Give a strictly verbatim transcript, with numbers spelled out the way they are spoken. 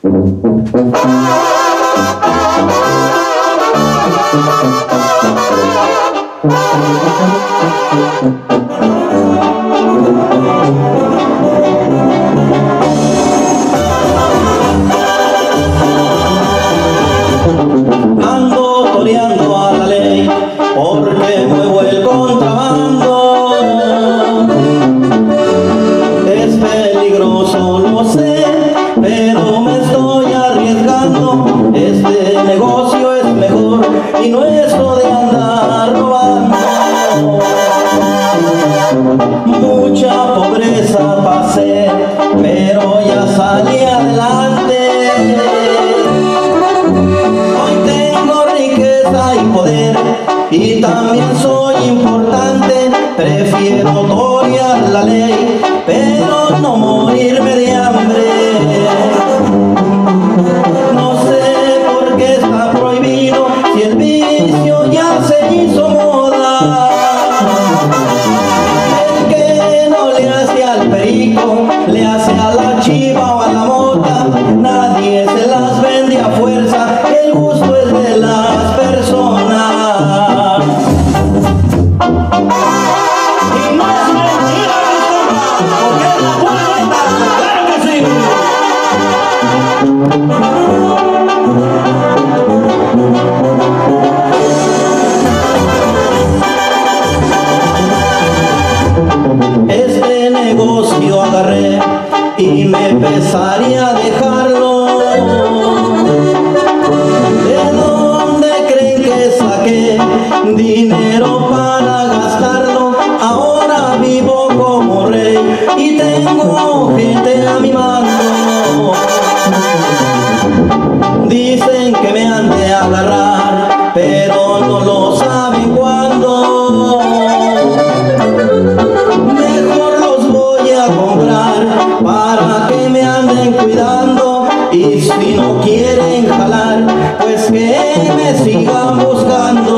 Ando toreando a la ley porque muevo el contrabando. Es peligroso, lo sé, pero me estoy arriesgando. Este negocio es mejor y no es lo de andar robando. Mucha pobreza pasé, pero ya salí adelante. Y poder, y también soy importante. Prefiero torear la ley, pero no morirme de hambre. No sé por qué está prohibido, si el vicio ya se hizo moda. El que no le hace al perico, le hace a la chiva o a la mota. Nadie se las vende a fuerza, el gusto es de las personas. Y no es mentira, porque es la pura verdad, claro que sí. Este negocio agarré y me pesaría dejarlo. Dinero para gastarlo, ahora vivo como rey y tengo gente a mi mando. Dicen que me han de agarrar, pero no lo saben cuándo. Mejor los voy a comprar para que me anden cuidando, y si no quieren jalar, pues que me sigan buscando.